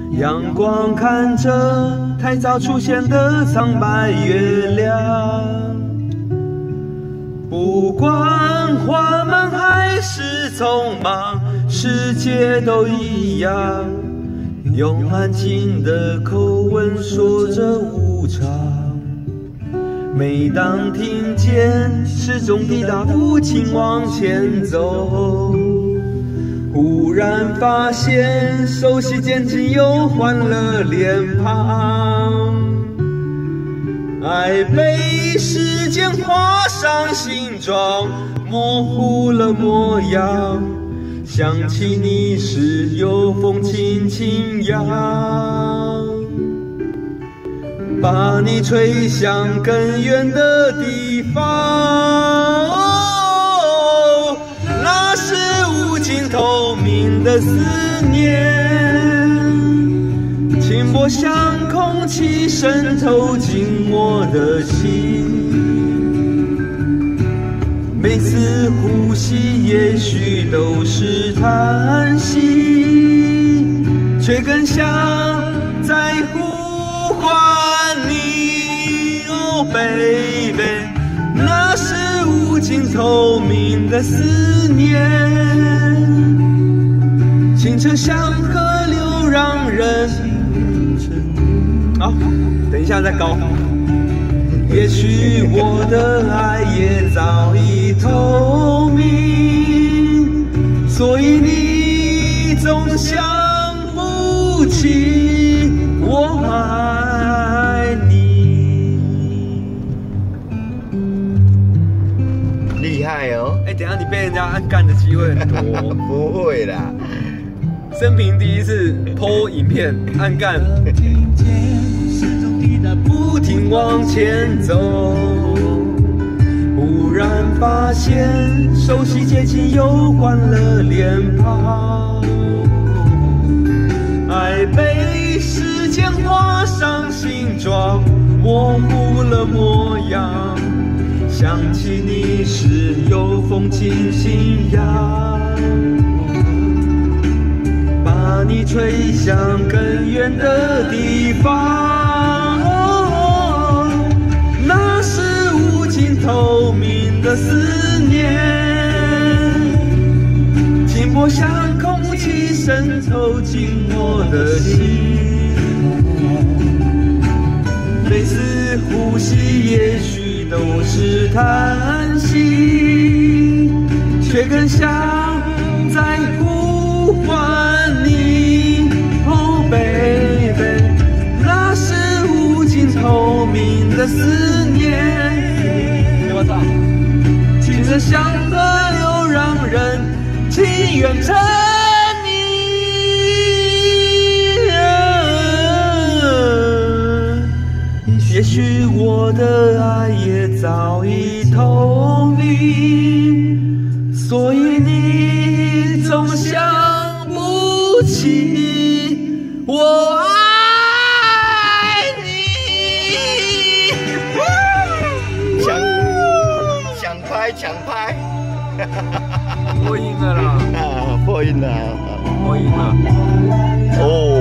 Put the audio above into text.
阳光看着太早出现的苍白月亮，不管缓慢还是匆忙，世界都一样，用安静的口吻说着无常。每当听见时钟滴答，不禁往前走，忽然发现熟悉肩颈有欢乐脸庞，爱被时间画上形状，模糊了模样，想起你时有风轻轻扬，把你吹向更远的地方，那是无尽透明的思念，轻薄像空气渗透进我的心，每次呼吸也许都是叹息，却更像在呼唤你，哦 baby， 那是无尽透明的思念，清澈像河流让人好，等一下再高。也许我的爱也早已透明，所以你总想不起我爱你。 厉害哦！ 等一下你被人家按干的机会很多。 不会啦， 生平第一次 po 影片按干。不停往前走，忽然发现熟悉街景有欢乐脸庞，爱被时间画上形状，模糊了模样，想起你时有风轻轻扬，把你吹向更远的地方，那是无尽透明的思念，轻薄像空气渗透进我的心，每次呼吸也许都是叹息，却更像在呼唤你，哦 baby， 那是无尽透明的思念，清澈像河流让人情愿沉溺，也许我的爱也早已透明，所以你总想不起我爱你。 抢拍， 破音了啦！ 破音了， 破音了。 哦。